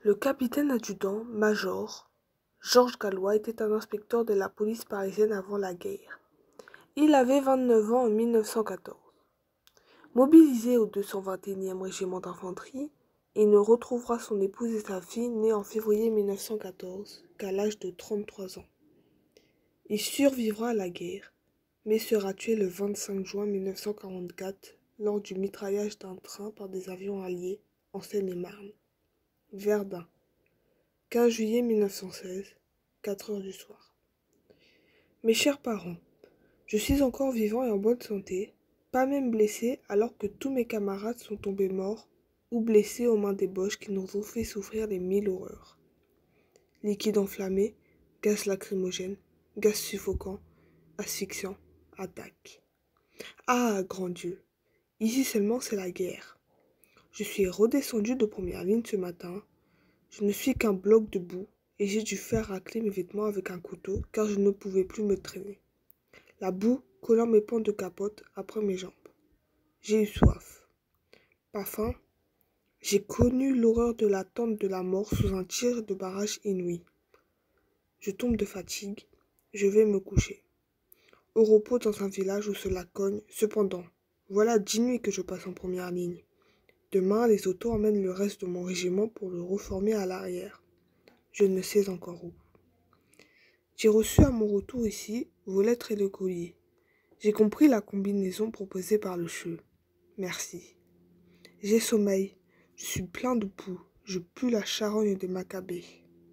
Le capitaine adjudant, major, Georges Gallois était un inspecteur de la police parisienne avant la guerre. Il avait 29 ans en 1914. Mobilisé au 221e régiment d'infanterie, il ne retrouvera son épouse et sa fille née en février 1914 qu'à l'âge de 33 ans. Il survivra à la guerre, mais sera tué le 25 juin 1944 lors du mitraillage d'un train par des avions alliés en Seine-et-Marne. Verdun, 15 juillet 1916, 4 heures du soir. Mes chers parents, je suis encore vivant et en bonne santé, pas même blessé alors que tous mes camarades sont tombés morts ou blessés aux mains des Boches qui nous ont fait souffrir les 1000 horreurs. Liquide enflammé, gaz lacrymogène, gaz suffocant, asphyxiant, attaque. Ah, grand Dieu, ici seulement c'est la guerre. Je suis redescendu de première ligne ce matin. Je ne suis qu'un bloc de boue et j'ai dû faire racler mes vêtements avec un couteau car je ne pouvais plus me traîner. La boue collant mes pans de capote après mes jambes. J'ai eu soif. Pas faim. J'ai connu l'horreur de l'attente de la mort sous un tir de barrage inouï. Je tombe de fatigue. Je vais me coucher. Au repos dans un village où cela cogne. Cependant, voilà 10 nuits que je passe en première ligne. Demain, les autos emmènent le reste de mon régiment pour le reformer à l'arrière. Je ne sais encore où. J'ai reçu à mon retour ici vos lettres et le colis. J'ai compris la combinaison proposée par le CHE. Merci. J'ai sommeil. Je suis plein de poux. Je pue la charogne des Maccabées.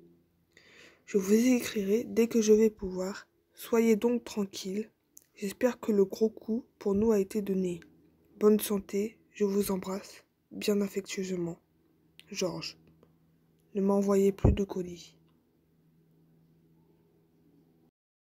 Je vous écrirai dès que je vais pouvoir. Soyez donc tranquilles. J'espère que le gros coup pour nous a été donné. Bonne santé. Je vous embrasse. Bien affectueusement. Georges. Ne m'envoyez plus de colis.